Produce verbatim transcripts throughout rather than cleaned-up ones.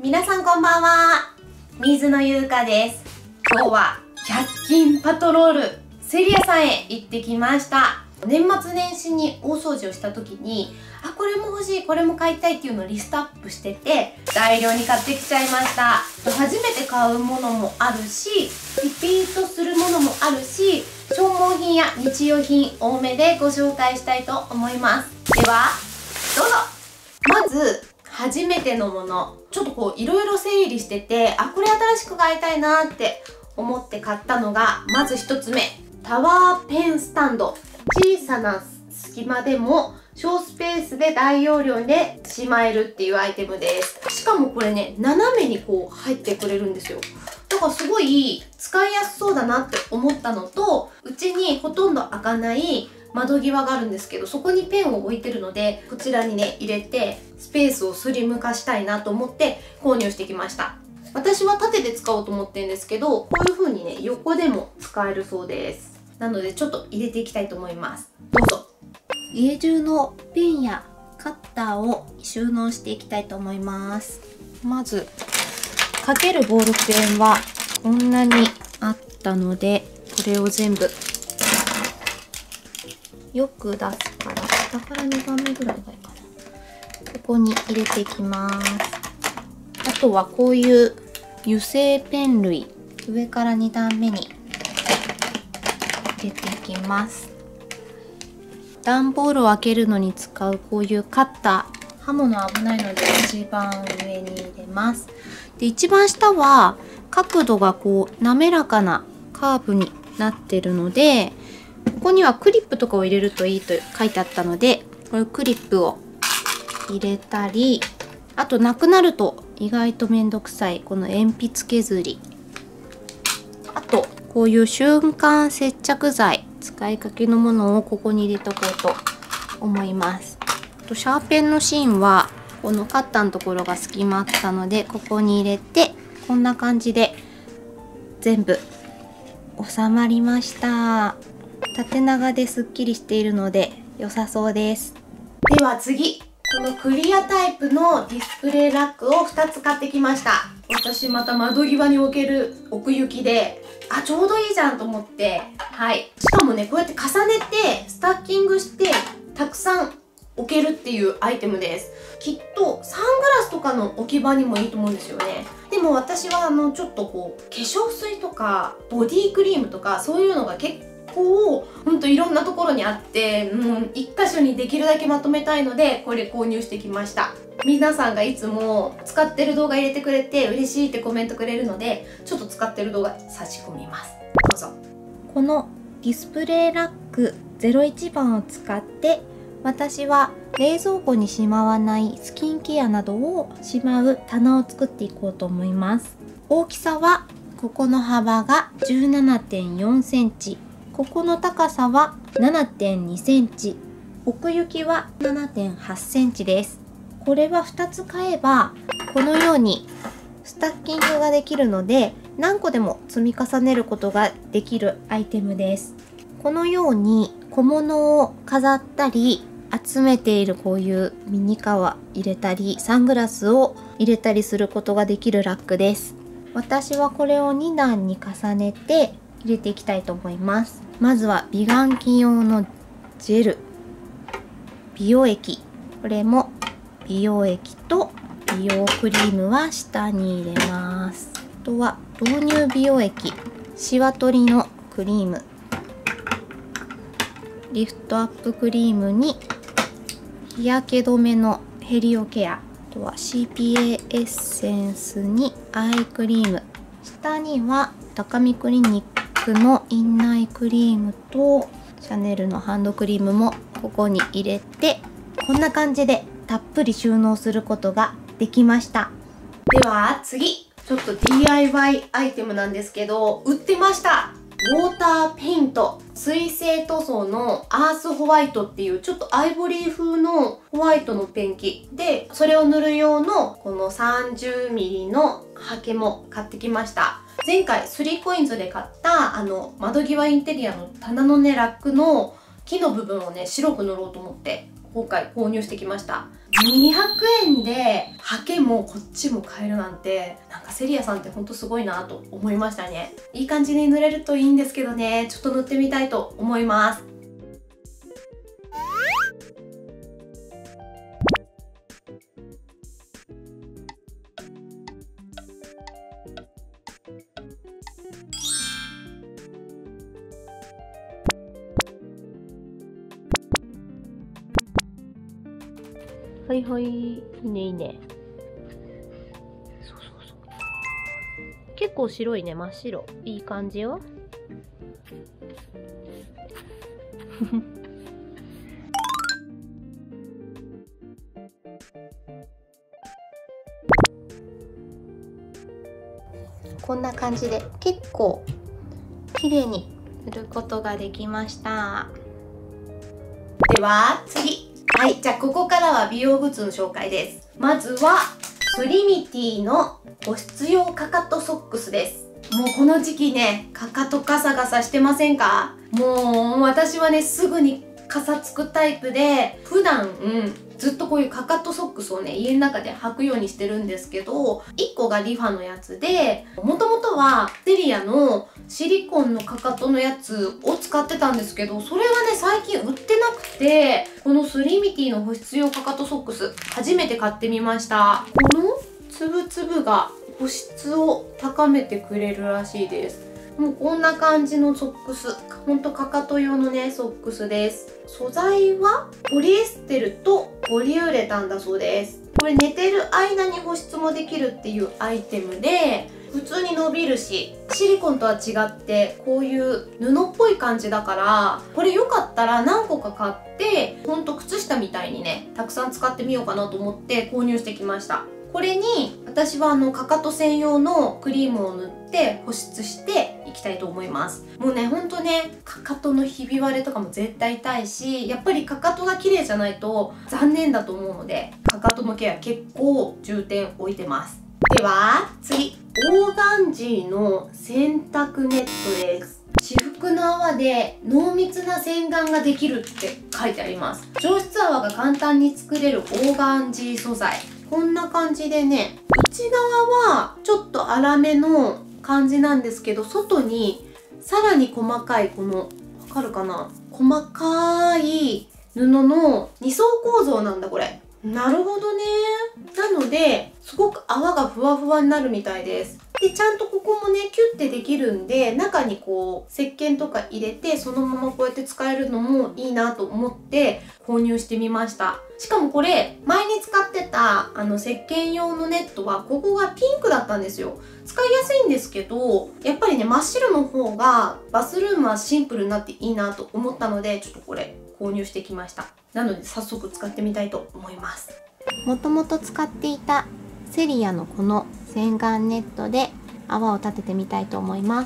皆さんこんばんは、水野優香です。今日はひゃく均パトロールセリアさんへ行ってきました。年末年始に大掃除をした時に、あ、これも欲しい、これも買いたいっていうのをリストアップしてて、大量に買ってきちゃいました。初めて買うものもあるし、リピートするものもあるし、消耗品や日用品多めでご紹介したいと思います。ではどうぞ。まず初めてのもの、ちょっとこういろいろ整理してて、あ、これ新しく買いたいなって思って買ったのが、まずひとつめ、タワーペンスタンド。小さな隙間でも小スペースで大容量でしまえるっていうアイテムです。しかもこれね、斜めにこう入ってくれるんですよ。だからすごい使いやすそうだなって思ったのと、うちにほとんど開かない窓際があるんですけど、そこにペンを置いてるので、こちらにね入れてスペースをスリム化したいなと思って購入してきました。私は縦で使おうと思ってるんですけど、こういう風にね横でも使えるそうです。なのでちょっと入れていきたいと思います。どうぞ。家中のペンやカッターを収納していきたいと思います。まずかけるボールペンはこんなにあったので、これを全部よく出すから、下からにばんめぐらいがいいかな。ここに入れていきます。あとはこういう油性ペン類、上からに段目に入れていきます。段ボールを開けるのに使うこういうカッター、刃物危ないので一番上に入れます。で、一番下は角度がこう滑らかなカーブになってるので、ここにはクリップとかを入れるといいと書いてあったので、これクリップを入れたり、あとなくなると意外とめんどくさいこの鉛筆削り、あとこういう瞬間接着剤、使いかけのものをここに入れとこうと思います。あとシャーペンの芯はこのカッターのところが隙間あったので、ここに入れてこんな感じで全部収まりました。縦長ですっきりしているので良さそうです。では次、このクリアタイプのディスプレイラックをふたつ買ってきました。私また窓際に置ける奥行きで、あ、ちょうどいいじゃんと思って、はい。しかもね、こうやって重ねてスタッキングしてたくさん置けるっていうアイテムです。きっとサングラスとかの置き場にもいいと思うんですよね。でも私はあのちょっとこう化粧水とかボディクリームとかそういうのが結構こうほんといろんなところにあって、うん、一箇所にできるだけまとめたいので、これ購入してきました。皆さんがいつも使ってる動画入れてくれて嬉しいってコメントくれるので、ちょっと使ってる動画差し込みます。どうぞ。このディスプレイラックゼロいちばんを使って、私は冷蔵庫にしまわないスキンケアなどをしまう棚を作っていこうと思います。大きさはここの幅が じゅうななてんよんセンチ、ここの高さは ななてんにセンチ、奥行きは ななてんはちセンチです。これはふたつ買えばこのようにスタッキングができるので、何個でも積み重ねることができるアイテムです。このように小物を飾ったり、集めているこういうミニカワ入れたり、サングラスを入れたりすることができるラックです。私はこれをに段に重ねて入れていきたいと思います。まずは美顔器用のジェル、美容液、これも美容液と美容クリームは下に入れます。あとは導入美容液、シワ取りのクリーム、リフトアップクリームに日焼け止めのヘリオケア、あとは シーピーエー エッセンスにアイクリーム、下には高見クリニックのインナークリームとシャネルのハンドクリームもここに入れて、こんな感じでたっぷり収納することができました。では次、ちょっと ディーアイワイ アイテムなんですけど、売ってました。ウォーターペイント、水性塗装のアースホワイトっていうちょっとアイボリー風のホワイトのペンキで、それを塗る用のこの さんじゅうミリ のハケも買ってきました。前回スリーコインズで買ったあの窓際インテリアの棚のねラックの木の部分をね白く塗ろうと思って今回購入してきました。 にひゃくえんでハケもこっちも買えるなんて、なんかセリアさんってほんとすごいなと思いましたね。いい感じに塗れるといいんですけどね、ちょっと塗ってみたいと思います。はいはい、いいねいいね。そうそうそう。結構白いね、真っ白。いい感じよ。こんな感じで結構綺麗に塗ることができました。では次。はい、じゃあここからは美容グッズの紹介です。まずはスリミティの保湿用かかとソックスです。もうこの時期ね、かかとガサガサしてませんか？もう私はね、すぐにかさつくタイプで、普段、うん、ずっとこういうかかとソックスをね、家の中で履くようにしてるんですけど、いっこがリファのやつで、もともとはセリアのシリコンのかかとのやつを使ってたんですけど、それがね、最近売ってなくて、このスリミティの保湿用かかとソックス、初めて買ってみました。このつぶつぶが保湿を高めてくれるらしいです。もうこんな感じのソックス、ほんとかかと用のねソックスです。素材はポリエステルとポリウレタンだそうです。これ寝てる間に保湿もできるっていうアイテムで、普通に伸びるし、シリコンとは違ってこういう布っぽい感じだから、これよかったら何個か買って、ほんと靴下みたいにねたくさん使ってみようかなと思って購入してきました。これに私はあのかかと専用のクリームを塗って保湿していきたいと思います。もうね、ほんとね、かかとのひび割れとかも絶対痛いし、やっぱりかかとが綺麗じゃないと残念だと思うので、かかとのケア結構重点置いてます。では次、オーガンジーの洗濯ネットです。至福の泡で濃密な洗顔ができるって書いてあります。上質泡が簡単に作れるオーガンジー素材。こんな感じでね、内側はちょっと粗めの感じなんですけど、外にさらに細かい、この、わかるかな？細かい布のに層構造なんだこれ。なるほどね。なので、すごく泡がふわふわになるみたいです。で、ちゃんとここもね、キュッてできるんで、中にこう、石鹸とか入れて、そのままこうやって使えるのもいいなと思って購入してみました。しかもこれ、前に使ってた、あの、石鹸用のネットは、ここがピンクだったんですよ。使いやすいんですけど、やっぱりね、真っ白の方が、バスルームはシンプルになっていいなと思ったので、ちょっとこれ、購入してきました。なので、早速使ってみたいと思います。もともと使っていたセリアのこの洗顔ネットで泡を立ててみたいと思います。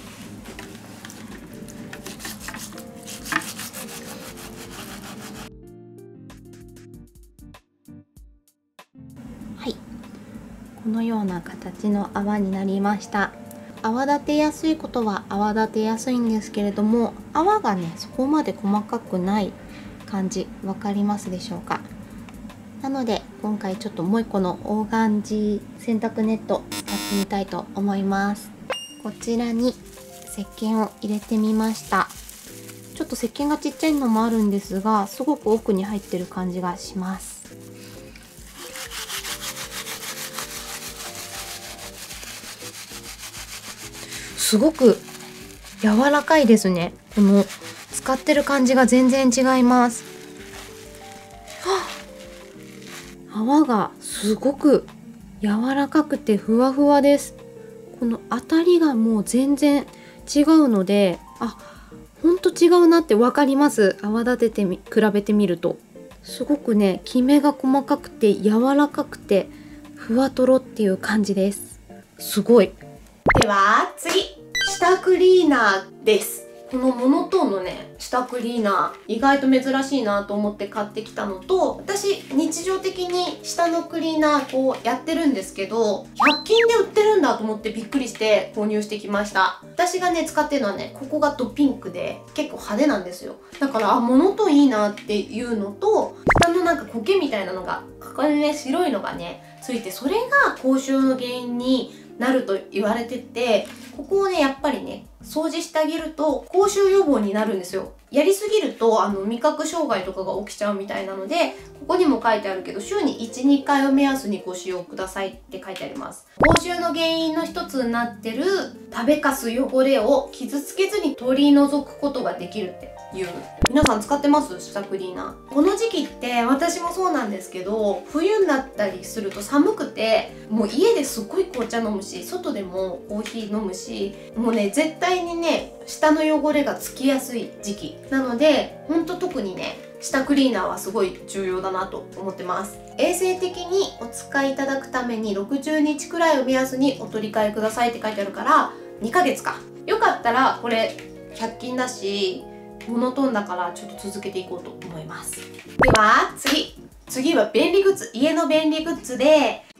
はい、このような形の泡になりました。泡立てやすいことは泡立てやすいんですけれども、泡がねそこまで細かくない感じ、わかりますでしょうか？なので今回ちょっともう一個のオーガンジー洗濯ネット使ってみたいと思います。こちらに石鹸を入れてみました。ちょっと石鹸がちっちゃいのもあるんですが、すごく奥に入ってる感じがします。すごく柔らかいですね。この使ってる感じが全然違います。泡がすごく柔らかくてふわふわです。この当たりがもう全然違うので、あ、ほんと違うなって分かります。泡立ててみ比べてみるとすごくね、キメが細かくて柔らかくてふわとろっていう感じです。すごい。では次、舌クリーナーです。このモノトーンのね、舌クリーナー、意外と珍しいなと思って買ってきたのと、私、日常的に舌のクリーナーこうやってるんですけど、ひゃく均で売ってるんだと思ってびっくりして購入してきました。私がね、使ってるのはね、ここがドピンクで結構派手なんですよ。だから、あ、モノトーンいいなっていうのと、舌ののなんか苔みたいなのがここにね白いのがねついて、それが口臭の原因になると言われてて、ここをねやっぱりね掃除してあげると口臭予防になるんですよ。やりすぎるとあの味覚障害とかが起きちゃうみたいなので、ここにも書いてあるけど週にいち、にかいを目安にご使用くださいって書いてあります。口臭の原因の一つになってる食べかす汚れを傷つけずに取り除くことができるっていう。皆さん使ってます？舌クリーナー。この時期って私もそうなんですけど、冬になったりすると寒くてもう家ですっごい紅茶飲むし、外でもコーヒー飲むし、もうね絶対にね舌の汚れがつきやすい時期なので、ほんと特にね舌クリーナーはすごい重要だなと思ってます。衛生的にお使いいただくためにろくじゅうにちくらいを目安にお取り替えくださいって書いてあるから、にかげつか。よかったらこれひゃく均だしモノトーンだからちょっと続けていこうと思います。では次次は便利グッズ。家の便利グッズで